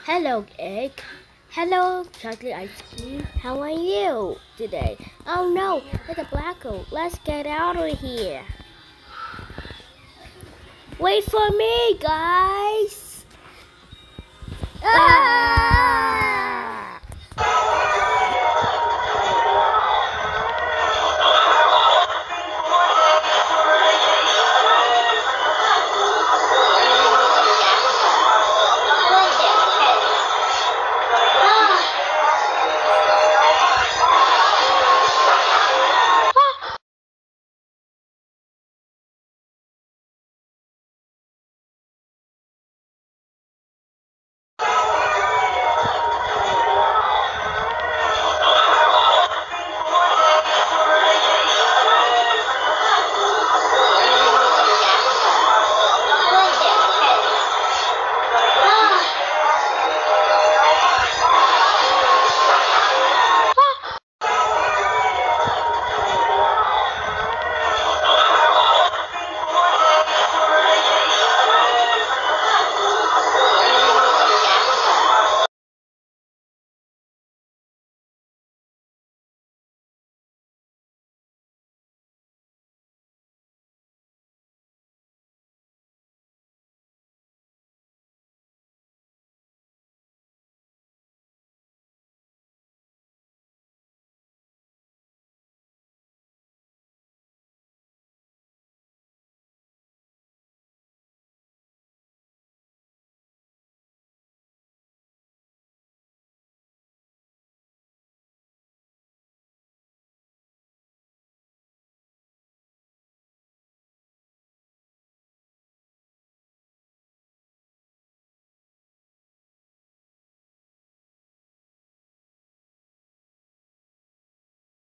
Hello, egg. Hello, chocolate ice cream. How are you today? Oh no, it's a black hole. Let's get out of here. Wait for me, guys.